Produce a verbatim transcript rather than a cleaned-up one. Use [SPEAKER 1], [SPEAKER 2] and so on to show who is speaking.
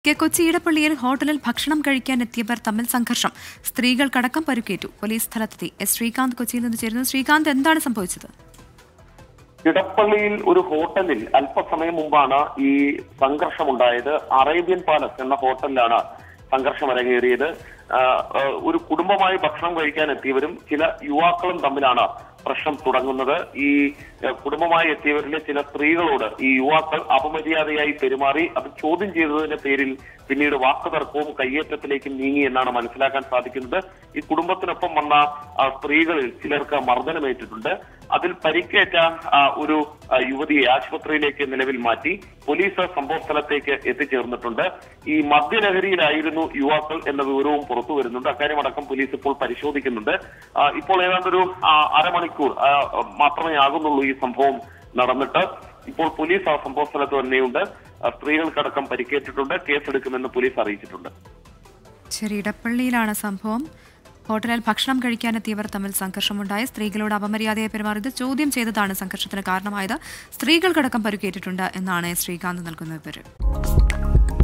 [SPEAKER 1] K Kochi ഇടപ്പള്ളിയിൽ ഹോട്ടലിൽ ഭക്ഷണം കഴിക്കാനെത്തിയവർ തമ്മിൽ സംഘർഷം. സ്ത്രീകൾക്കടക്കം പരുക്കേറ്റു. പോലീസ് സ്ഥലത്തെത്തി. എസ് ശ്രീകാന്ത് കൊച്ചിയിൽ നിന്ന് ചേരുന്നു. ശ്രീകാന്ത്, എന്താണ് സംഭവിച്ചത്?
[SPEAKER 2] ഇടപ്പള്ളിയിൽ ഒരു ഹോട്ടലിൽ അല്പസമയം മുമ്പാണ് ഈ സംഘർഷമുണ്ടായത്. അറേബ്യൻ പാലസ് എന്ന ഹോട്ടലിലാണ് സംഘർഷം അരങ്ങേറിയത്. ഒരു കുടുംബമായി ഭക്ഷണം കഴിക്കാൻ എത്തിയവരും ചില യുവാക്കളും തമ്മിലാണ് പ്രശ്നം തുടങ്ങുന്നത്. ഈ കുടുംബമായി എത്തിയവരിലെ ചില സ്ത്രീകളോട് ഈ യുവാക്കൾ അപമര്യാദയായി പെരുമാറി. അത് ചോദ്യം ചെയ്തതിന്റെ പേരിൽ പിന്നീട് വാക്കുതർക്കവും കയ്യേറ്റത്തിലേക്കും നീങ്ങി എന്നാണ് മനസ്സിലാക്കാൻ സാധിക്കുന്നത്. ഈ കുടുംബത്തിനൊപ്പം വന്ന സ്ത്രീകളിൽ ചിലർക്ക് മർദ്ദനമേറ്റിട്ടുണ്ട്. അതിൽ പരിക്കേറ്റ ഒരു യുവതിയെ ആശുപത്രിയിലേക്ക് നിലവിൽ മാറ്റി. പോലീസ് സംഭവ സ്ഥലത്തേക്ക് എത്തിച്ചേർന്നിട്ടുണ്ട്. ഈ മദ്യലഹരിയിലായിരുന്നു യുവാക്കൾ എന്ന വിവരവും പുറത്തു വരുന്നുണ്ട്. അക്കാര്യമടക്കം പോലീസ് ഇപ്പോൾ പരിശോധിക്കുന്നുണ്ട്. ഇപ്പോൾ ഏതാണ്ടൊരു അരമണിക്കൂർ മാത്രമേ ആകുന്നുള്ളൂ ഈ സംഭവം നടന്നിട്ട്. ഇപ്പോൾ പോലീസ് ആ സംഭവ സ്ഥലത്ത് തന്നെയുണ്ട്. സ്ത്രീകൾക്കടക്കം പരിക്കേറ്റിട്ടുണ്ട്. കേസെടുക്കുമെന്ന് പോലീസ് അറിയിച്ചിട്ടുണ്ട്.
[SPEAKER 1] ശരി, ഇടപ്പള്ളിയിലാണ് സംഭവം. ഹോട്ടലിൽ ഭക്ഷണം കഴിക്കാനെത്തിയവർ തമ്മിൽ സംഘർഷമുണ്ടായി. സ്ത്രീകളോട് അപമര്യാദയെ പെരുമാറിയത് ചോദ്യം ചെയ്തതാണ് സംഘർഷത്തിന് കാരണമായത്. സ്ത്രീകൾക്കടക്കം പരുക്കേറ്റിട്ടുണ്ട് എന്നാണ് ശ്രീകാന്ത് നൽകുന്ന വിവരം.